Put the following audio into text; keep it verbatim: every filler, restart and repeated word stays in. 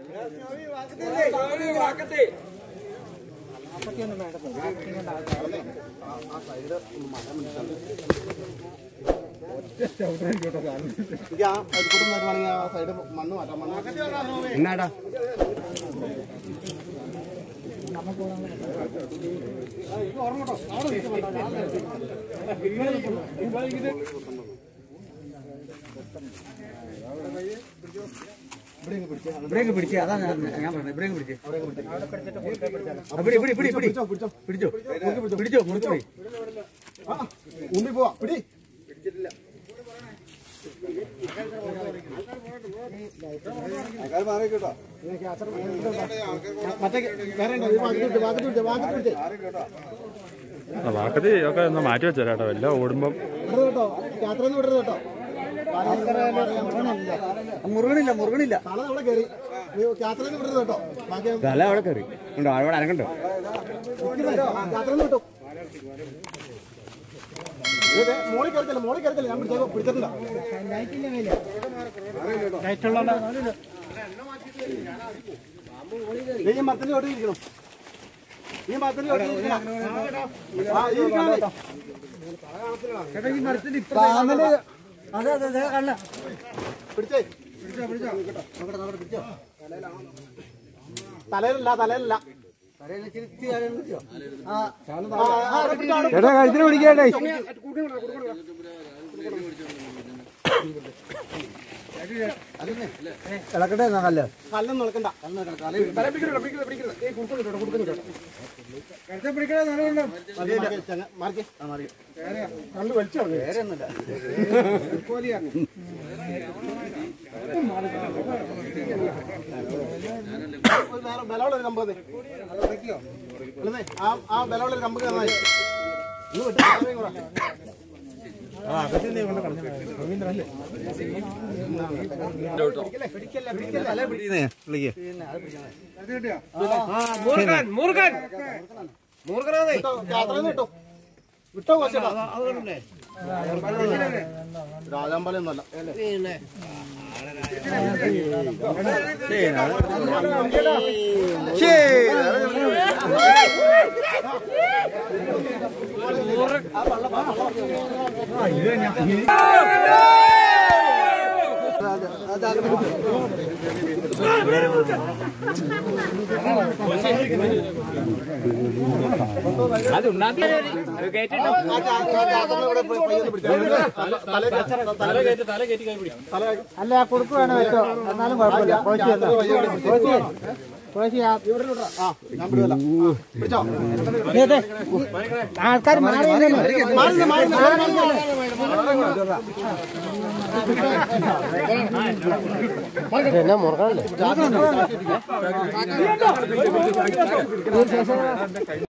എന്നാടാ ബ്രേക്ക് പിടിച്ചേ അതാ ഞാൻ ഞാൻ പറഞ്ഞത് ബ്രേക്ക് പിടിച്ചേ പിടിച്ചോ പിടിച്ചോ പിടിച്ചോ മുറിച്ചു പോയി ഉമ്മി പോവാ പിടി പിടിച്ചിട്ടില്ല വാക്കത്തി ഒക്കെ ഒന്ന് മാറ്റി വെച്ചോ കേട്ടോ എല്ലാം ഓടുമ്പം കേട്ടോ യാത്ര വിടരുത് കേട്ടോ മുറുകണില്ല മുറുകണില്ല അവിടെ കയറി യാത്ര വിടരുത് കേട്ടോ തല അവിടെ കയറി ഉണ്ടോ അവിടെ അനക്കണ്ടോ യാത്ര വിട്ടോ മോളിൽ കയറത്തില്ല മോളിൽ കയറത്തില്ല ഞാൻ പിടിച്ചോ പിടിച്ചിട്ടില്ല ഈ മരത്തിന്റെ ചോട്ടി ഇരിക്കണം ഈ മരത്തിന്റെ ചോട്ടി ഇരിക്കണം അതെ അതെ അതെ കണ്ട പിടിച്ചേ തലയിലല്ല തലയിലല്ല ചേട്ടാ കഴുത്തിന് പിടിക്കണ്ടേ ഇളക്കട്ടെ നല്ല കല്ലൊന്നും ഇളക്കണ്ട കണ്ട് വലിച്ചോ വേറെയൊന്നുമില്ല ബലമുള്ളൊരു കമ്പ് ആ ബലമുള്ളൊരു കമ്പ് നന്നായി വിട്ടോ രാജാമ്പലം ഒന്നല്ല അല്ല കൊടുക്കു വേണം വെച്ചോ എന്നാലും കുഴപ്പമില്ല ആൾക്കാർ മുറുകാനല്ലേ